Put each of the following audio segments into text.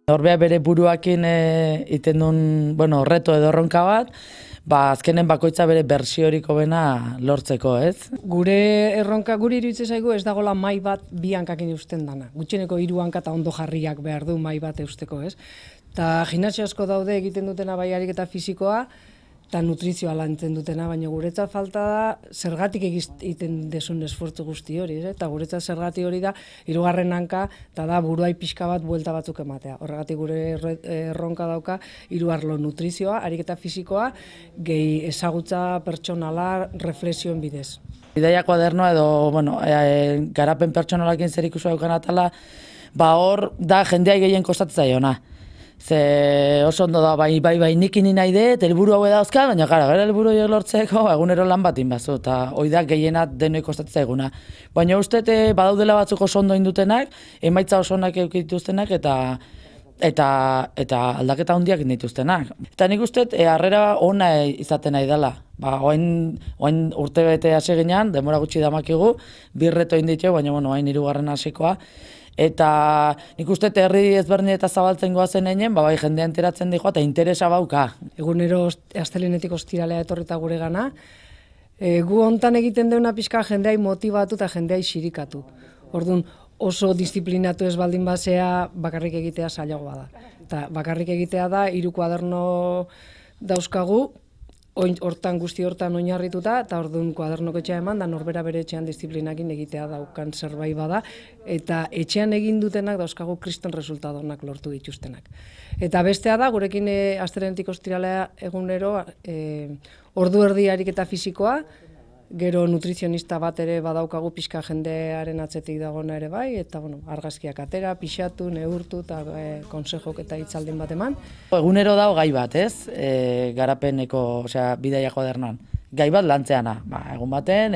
Norbea bere buruakin iten duen, reto edo erronka bat, azkenen bakoitza bere bersiorik hobena lortzeko, ez? Gure erronka guri iruditzen zaigu ez dagoela mai bat bi hankakin eusten dana. Gutxieneko 3 hanka eta ondo jarriak behar du mai bat eusteko, ez? Ta gimnasio asko daude egiten dutena bai ariketa fisikoa, eta nutrizioa lantzen dutena, baina guretzat falta da zergatik egiten desun esfortzu guzti hori, eta guretzat zergatik hori da 3. hanka, eta da buruai pixka bat buelta batzuk ematea. Horregatik gure erronka dauka 3 arlo: nutrizioa, ariketa fisikoa, gehi ezagutza pertsonala reflexioen bidez. Bidaia kuadernoa edo, garapen pertsonalakin zer ikusi daukan atala, hor da jendea gehien kostatzen zaiona. Ze oso ondo da, bai nik ini nahi dut, helburu hau dauzka, baina gara helburu horiek lortzeko egunero lan bat inbazu, eta hori da gehienat denoi kostatzen zaiguna. Baina uste badaudela batzuk oso ondo indutenak, emaitza oso onak eukituztenak eta aldaketa handiak dituztenak. Eta nik uste harrera ona izaten nahi dela. Oain urte bete hasi ginean, demora gutxi damakigu, 2 reto inditu, baina oain 3. hasikoa. Eta nik uste herri ezberdin eta zabaltzen goazen einen, bai jendea enteratzen dihoa eta interesa bauka. Egunero astelehenetik ostiralea etorrita gure gana, gu hontan egiten deuna pixka jendeai motibatu eta jendeai xirikatu. Orduan oso disiplinatu ez baldin basea bakarrik egitea zailagoa da. Eta bakarrik egitea da 3 kuaderno dauzkagu, guzti hortan oinarrituta, eta orduan kuadernoko etxea eman, da norbera bere etxean disiplinakin egitea daukan zerbait bada, eta etxean egin dutenak dauzkagu kriston resultadonak lortu dituztenak. Eta bestea da, gurekin astelehenetik ostiralea egunero, ordu erdi ariketa fisikoa, gero nutrizionista bat ere badaukagu pixka jendearen atzetik dagoena ere bai, eta argazkiak atera, pixatu, neurtu eta konsejok eta hitzaldin bat eman. Egunero dago gai bat, ez? Garapeneko, bidaia kuadernoan. Gai bat lantzeana. Egun baten,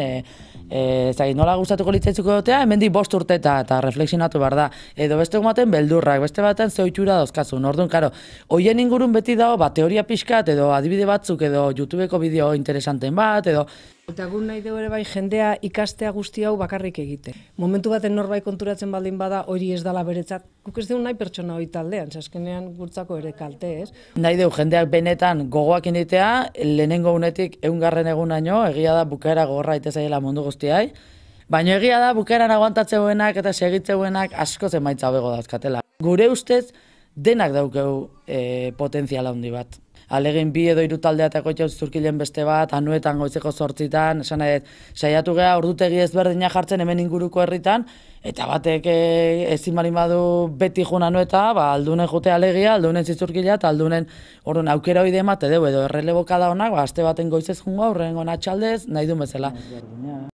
nola gustatuko litzaitzuko dutea, hemendik 5 urte eta reflexionatu behar da. Edo beste egun baten beldurrak, beste baten ze ohitura dauzkazun. Orduan, hoien ingurun beti dago, teoria pixkat, edo adibide batzuk, edo YouTubeko bideo interesanten bat, edo... Eta gu nahi dugu ere bai jendea ikastea guzti hau bakarrik egite. Momentu baten norbait konturatzen baldin bada hori ez dala beretzat. Guk ez dugu nahi pertsona hori taldean, azkenean gurtzako ere kalte, ez? Nahi dugu jendeak benetan gogoak inditea, lehenengo unetik 100. egunaino, egia da bukaera gogorra itezaiela mundu guztiai, baina egia da bukaeran aguantatzeuenak eta segitzeuenak asko emaitza hobego dauzkatela. Gure ustez denak daukegu potentziala handi bat. Alegin 2 edo 3 taldeatako zurkilen beste bat, anuetan goizeko 8etan, esan nahi, saiatu geha ordutegi ezberdina jartzen hemen inguruko herritan, eta batek ezin balin badu beti jun anueta, aldunen jute alegia, aldunen zizurkila, eta aldunen aukera hori emate dugu, edo erreleboka da honak, aste baten goizez jungo, aurrengo natxaldez, nahi duen bezala.